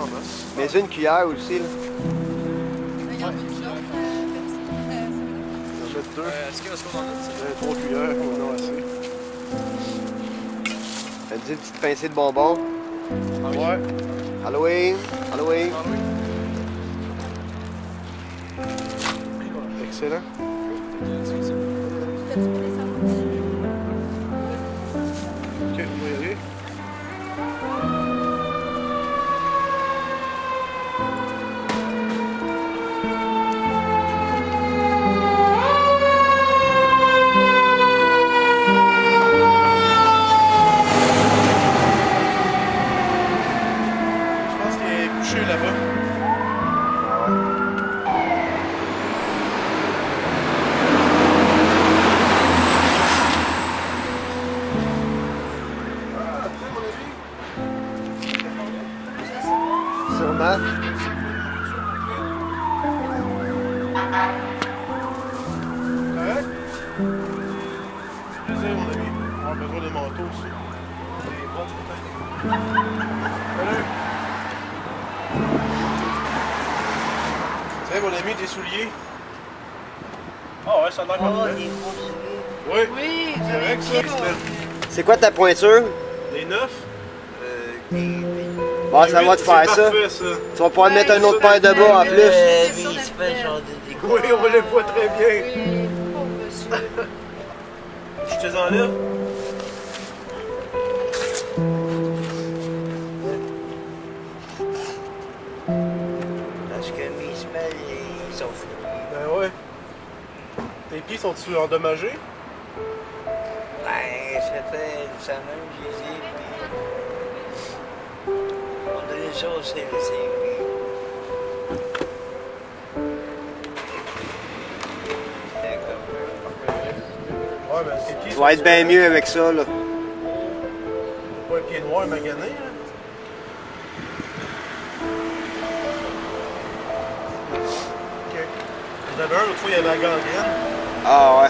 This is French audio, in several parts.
en masse. Mais une cuillère aussi, là. On va mettre deux. Est-ce qu'on en a? 3 cuillères, on en a assez. Elle dit une petite pincée de bonbons. Ouais. Halloween, Halloween. Excellent. Ok, on va y aller. Je pense qu'il est couché là-bas. Sûrement. Correct? Plaisir, mon ami. On a besoin de manteaux aussi. Des bottes, peut-être. Salut! Tiens, mon ami, tes souliers. Ah ouais, ça a l'air parfait. Oui, Oui, c'est vrai que ça, ils se mettent. C'est quoi ta pointure? Les 9? Bon, ça va te faire ça. Parfait, ça. Tu vas pouvoir mettre un autre paire de bas en plus. Oui, on les voit très bien. Oui, pauvre monsieur. Je te les enlève. Parce que mes semelles, ils sont fouillés. Ben ouais. Tes pieds sont-ils endommagés? Ben, ça fait une semaine que je les ai, puis on dirait ça, c'est le série. Ouais, ben tes pieds Tu vas être bien mieux avec ça, là. Pas un pied noir magané, là. Ok. Il y en avait un, l'autre fois, il y avait la gangrène. Ah ouais.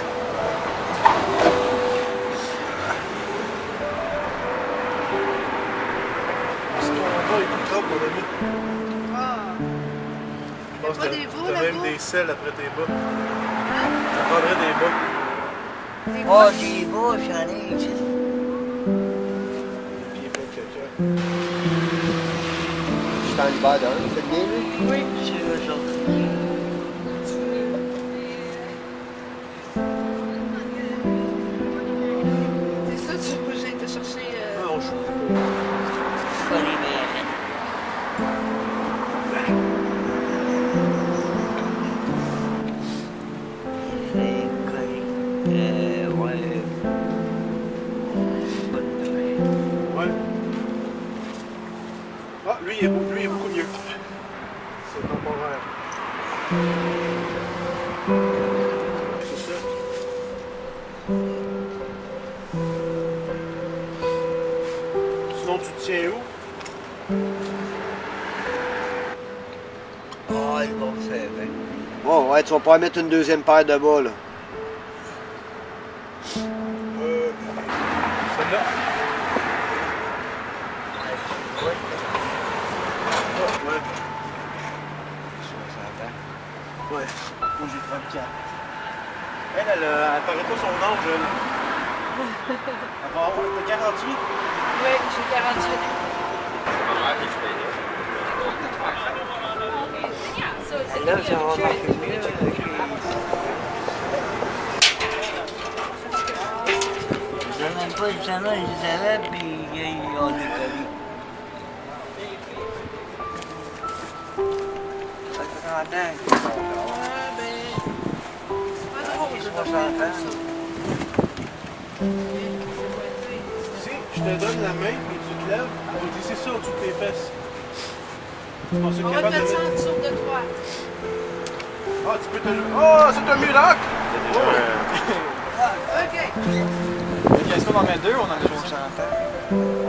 Si ton endroit est tout propre, mon ami. Ah. Je pense pas que des veaux, t'as même là-bas? des selles après tes bas. Ça prendrait des bas. Des Oh, poches. des bas, j'en ai ici. Des pieds pleins de caca. Je suis en hiver d'un, c'est bien, lui? Oui. C'est eux autres. C'est ça, tu veux que j'ai été chercher. Non, je suis Pas les mères. C'est correct. Ouais. Bonne nouvelle. Ouais. Ah, lui, il est beaucoup mieux. C'est temporaire. C'est ça. Sinon, tu te tiens où? Ah, ils vont faire bien. Bon, ouais, tu vas pouvoir mettre une deuxième paire de bas, là. Celle-là. Ouais. Ouais. 60 ans. Ouais. Moi, j'ai 34. Elle paraît pas son âge, elle. Elle va avoir 48. Oui, j'ai 48. Là, j'ai remarqué mieux avec les... Ils n'ont même pas le examen, ils les avaient, puis ils ont décollé. Ça fait 30 ans qu'ils sont là. Ah, ben. C'est pas drôle, Ils de sont dormir comme 60 ans. ça. Si je te donne la main et tu te lèves, on va glisser ça au-dessus de tes fesses. Tu penses que On tu va es te capable de mettre ça en mettre... dessous de toi. Ah, tu peux te... Oh, c'est un miracle! OK. Est-ce qu'on en met deux ou on en a déjà 60 ans?